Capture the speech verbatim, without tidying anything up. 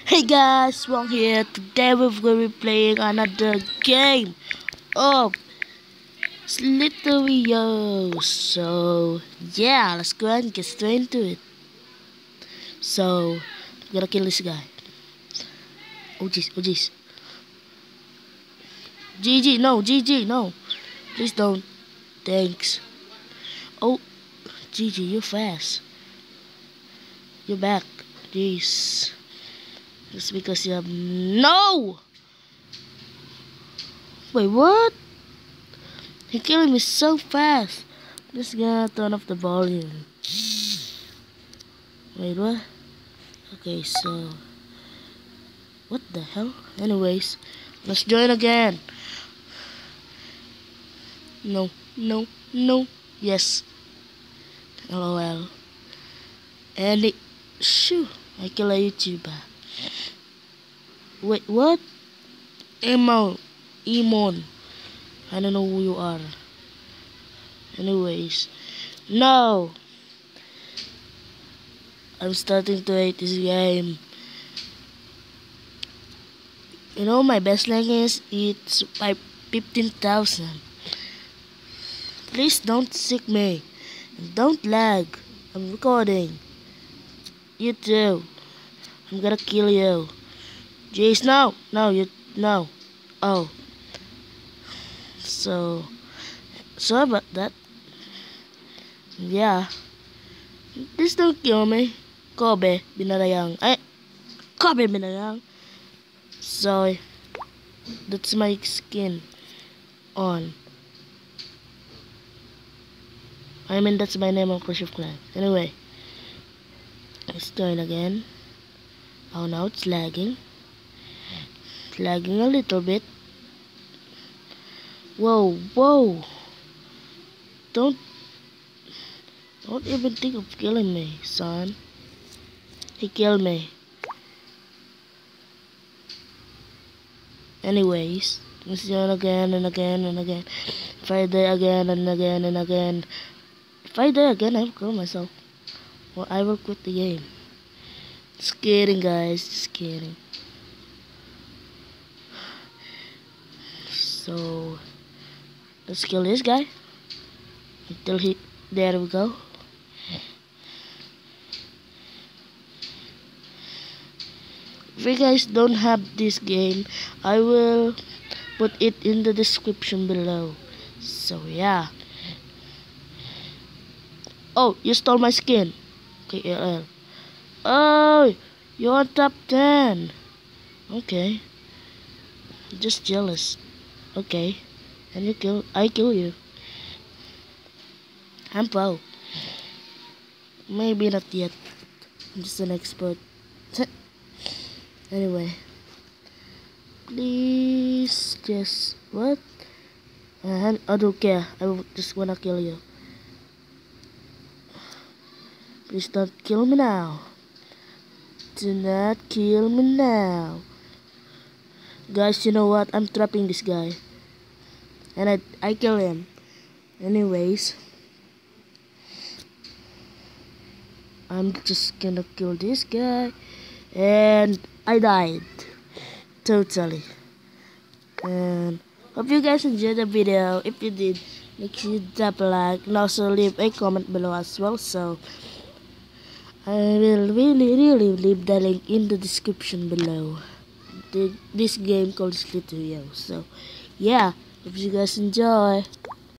Hey guys, Wong here. Today we're going to be playing another game of Slither.io. So yeah, let's go ahead and get straight into it. So I'm gonna kill this guy. Oh jeez, oh jeez. G G, no, G G, no. Please don't. Thanks. Oh, G G, you're fast. You're back. Jeez. Just because you have no. Wait, what? He killing me so fast. Just gonna turn off the volume. Wait, what? Okay, so what the hell? Anyways, let's join again. No, no, no. Yes. LOL. And it, shoo, I kill a YouTuber. Wait, what? Emo, Emon. I don't know who you are. Anyways, no. I'm starting to hate this game. You know my best rank is it's by fifteen thousand. Please don't sick me. And don't lag. I'm recording. You too. I'm gonna kill you. Jeez, no, no, you, no. Oh. So, sorry about that. Yeah. Please don't kill me. Kobe binarayang. Eh, Kobe binarayang. Sorry. That's my skin on. I mean, that's my name on Clash of Clans. Anyway. Let's join again. Oh, now it's lagging. It's lagging a little bit. Whoa, whoa. Don't Don't even think of killing me, son. He killed me. Anyways, let's join again and again and again. If I die again and again and again. If I die again, I'll kill myself. Or I will quit the game. Just kidding, guys. Just kidding. So let's kill this guy until he. There we go. If you guys don't have this game, I will put it in the description below. So yeah. Oh, you stole my skin. Okay, L L. Oh, you're on top ten. Okay. Just jealous. Okay. And you kill. I kill you. I'm pro. Maybe not yet. I'm just an expert. Anyway. Please just what? Uh, I don't care. I just wanna kill you. Please don't kill me now. Do not kill me now. Guys, you know what? I'm trapping this guy. And I I kill him. Anyways. I'm just gonna kill this guy. And I died. Totally. And hope you guys enjoyed the video. If you did, make sure you drop a like and also leave a comment below as well. So I will really really leave the link in the description below. The, this game called Slither.io. So yeah, hope you guys enjoy.